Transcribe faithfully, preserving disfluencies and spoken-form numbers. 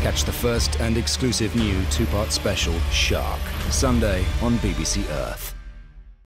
Catch the first and exclusive new two-part special, Shark, Sunday on B B C Earth.